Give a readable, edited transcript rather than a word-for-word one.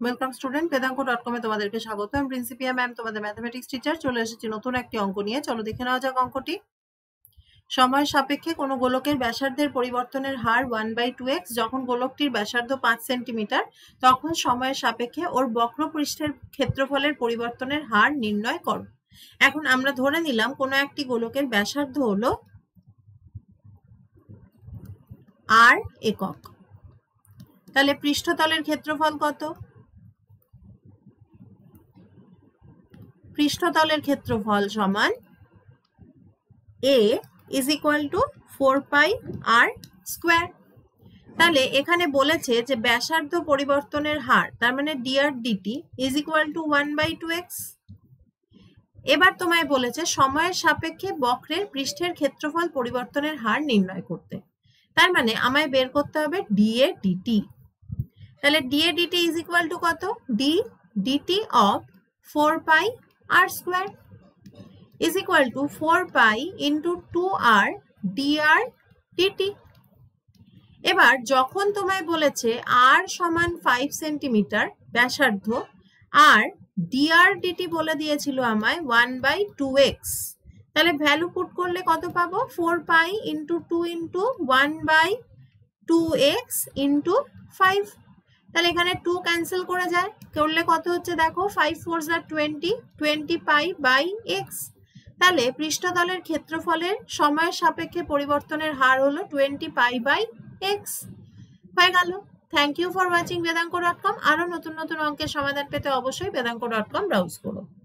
Welcome student, বেদাঙ্ক.com এ তোমাদেরকে স্বাগত। আমি প্রিন্সিপিয়া ম্যাম, তোমাদের ম্যাথমেটিক্স টিচার। চলে এসেছি নতুন একটি অঙ্ক নিয়ে। চলো দেখে নেওয়া যাক অঙ্কটি। সময় সাপেক্ষে কোনো গোলকের ব্যাসার্ধের পরিবর্তনের হার 1/2x। যখন গোলকটির ব্যাসার্ধ 5 সেন্টিমিটার, তখন সময়ের সাপেক্ষে ওর বক্রপৃষ্ঠের ক্ষেত্রফলের পরিবর্তনের হার নির্ণয় করো। এখন আমরা ধরে নিলাম কোনো একটি গোলকের ব্যাসার্ধ হলো r একক। তাহলে পৃষ্ঠতলের ক্ষেত্রফল কত? পৃষ্ঠতলের ক্ষেত্রফল সমান a is equal to 4πr square. তাহলে এখানে বলেছে যে ব্যাসার্ধ পরিবর্তনের হার, তার মানে dr dt is equal to 1/2x। এবার তোমায় বলেছে সময়ের সাপেক্ষে বক্রের পৃষ্ঠের ক্ষেত্রফল পরিবর্তনের হার নির্ণয় করতে। তার মানে আমায় বের করতে হবে dA dt। তাহলে dA dt is equal to কত? d dt of 4πr square is equal to 4 into 2r dr dt। এবার যখন তোমায় বলেছে r সমান 5 সেন্টিমিটার ব্যাসার্ধ আর dr dt বলে দিয়েছিল আমায় 1/2x, তাহলে ভ্যালু পুট করলে কত পাবো? 4 into 2 into 1/2x into 5। তাহলে এখানে 2 ক্যান্সেল করে যায়, করলে কত হচ্ছে দেখো, 5 4 20 20π/x। তাহলে পৃষ্ঠতলের ক্ষেত্রফলের সময়ের সাপেক্ষে পরিবর্তনের হার হলো 20π/x। হয়ে গেল। থ্যাংক ইউ ফর ওয়াচিং বেদাঙ্ক.com। আরো নতুন নতুন অঙ্কের সমাধান পেতে অবশ্যই বেদাঙ্ক.com ব্রাউজ করো।